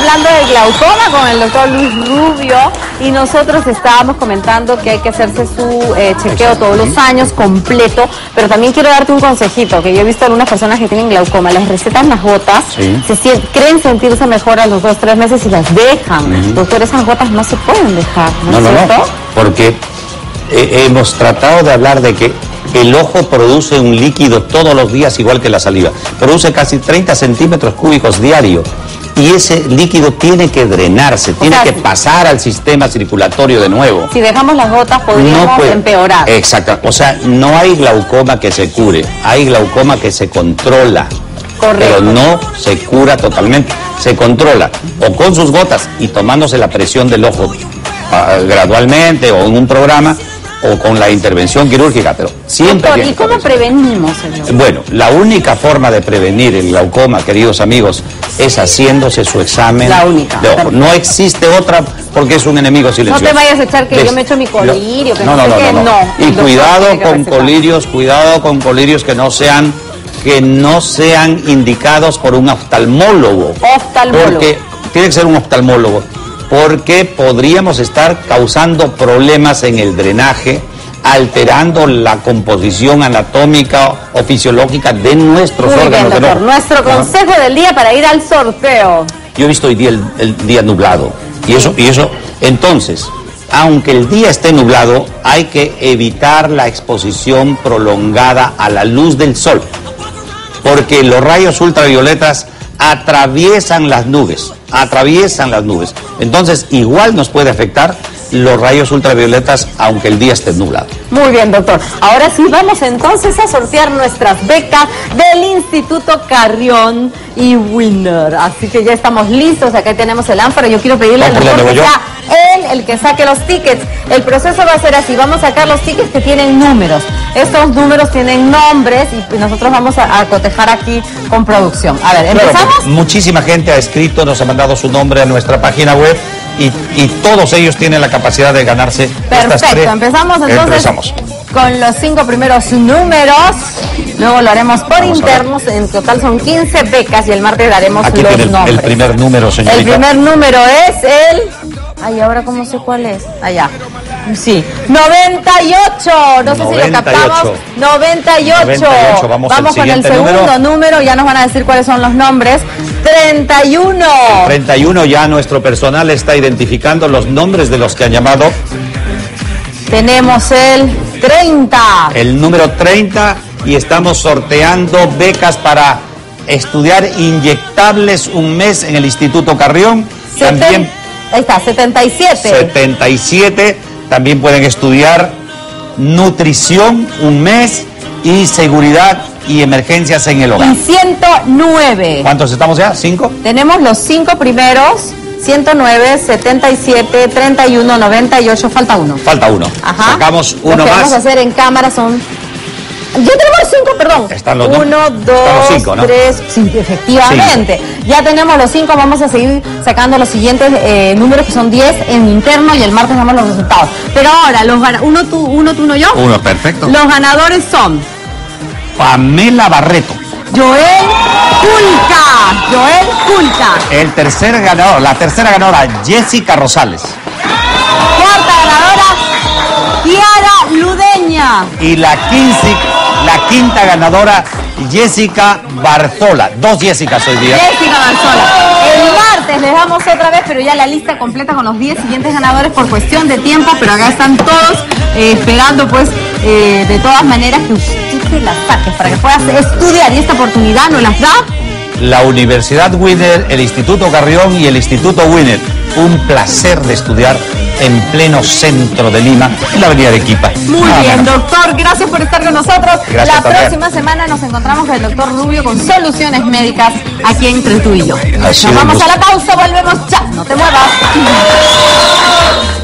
hablando de glaucoma con el doctor Luis Rubio y nosotros estábamos comentando que hay que hacerse su chequeo todos los años completo, pero también quiero darte un consejito, que yo he visto a algunas personas que tienen glaucoma, les recetan las gotas, creen sentirse mejor a los 2 o 3 meses y las dejan. Doctor, esas gotas no se pueden dejar, ¿no es cierto? No, porque hemos tratado de hablar de que el ojo produce un líquido todos los días igual que la saliva. Produce casi 30 centímetros cúbicos diario. Y ese líquido tiene que drenarse, tiene que pasar al sistema circulatorio de nuevo. Si dejamos las gotas podríamos empeorar. Exacto. O sea, no hay glaucoma que se cure, hay glaucoma que se controla. Correcto. Pero no se cura totalmente, se controla. O con sus gotas y tomándose la presión del ojo gradualmente o en un programa, o con la intervención quirúrgica, pero siempre... Doctor, ¿y cómo prevenimos, señor? Bueno, la única forma de prevenir el glaucoma, queridos amigos, es haciéndose su examen la única, de ojo. No existe otra porque es un enemigo silencioso. No te vayas a echar que yo me echo mi colirio, que no. Y cuidado con colirios que no sean indicados por un oftalmólogo. Porque tiene que ser un oftalmólogo. Porque podríamos estar causando problemas en el drenaje, alterando la composición anatómica o fisiológica de nuestros órganos. Bien, doctor. Nuestro consejo del día para ir al sorteo. Yo he visto hoy día el día nublado. Y eso, entonces, aunque el día esté nublado, hay que evitar la exposición prolongada a la luz del sol. Porque los rayos ultravioletas atraviesan las nubes. Entonces, igual nos puede afectar los rayos ultravioletas, aunque el día esté nublado. Muy bien, doctor. Ahora sí, vamos entonces a sortear nuestras becas del Instituto Carrión y Winner. Así que ya estamos listos. Acá tenemos el ánfora. Yo quiero pedirle al doctor que sea él el que saque los tickets. El proceso va a ser así. Vamos a sacar los tickets que tienen números. Estos números tienen nombres y nosotros vamos a cotejar aquí con producción. A ver, ¿empezamos? Claro, muchísima gente ha escrito, nos ha mandado su nombre a nuestra página web y todos ellos tienen la capacidad de ganarse. Perfecto, empezamos entonces con los 5 primeros números. Luego lo haremos por internos. En total son 15 becas y el martes daremos aquí los nombres. El primer número, señorita. El primer número es el... Ay, ahora cómo sé cuál es. Allá. Sí. 98. No sé si lo captamos. 98. Vamos con el segundo número. Ya nos van a decir cuáles son los nombres. 31. El 31 ya nuestro personal está identificando los nombres de los que han llamado. Tenemos el 30. El número 30 y estamos sorteando becas para estudiar inyectables un mes en el Instituto Carrión. También ahí está, 77. 77. También pueden estudiar nutrición un mes y seguridad y emergencias en el hogar. Y 109. ¿Cuántos estamos ya? ¿5? Tenemos los 5 primeros. 109, 77, 31, 98, falta uno. Falta uno. Ajá. Sacamos uno más. Lo que vamos a hacer en cámara son... Ya tenemos 5, perdón. Están los 1, 2, 3, sí, efectivamente. 5. Ya tenemos los 5, vamos a seguir sacando los siguientes números que son 10 en interno y el martes damos los resultados. Pero ahora, uno tú, uno yo. Uno, perfecto. Los ganadores son... Pamela Barreto. Joel Culca. El tercer ganador, la tercera ganadora, Jessica Rosales. Cuarta ganadora, Kiara Ludeña. Y la quinta ganadora, Jessica Barzola. 2 Jessicas hoy día. Jessica Barzola. El martes les damos otra vez, pero ya la lista completa con los 10 siguientes ganadores por cuestión de tiempo, pero acá están todos esperando pues de todas maneras que usted te las saques para que puedas estudiar y esta oportunidad nos las da la Universidad Winner, el Instituto Carrión y el Instituto Winner. Un placer de estudiar en pleno centro de Lima, en la avenida Arequipa. Muy bien, doctor, gracias por estar con nosotros. Gracias, la próxima semana nos encontramos con el doctor Rubio con soluciones médicas aquí entre tú y yo. Nos vamos a la pausa, volvemos ya, no te muevas.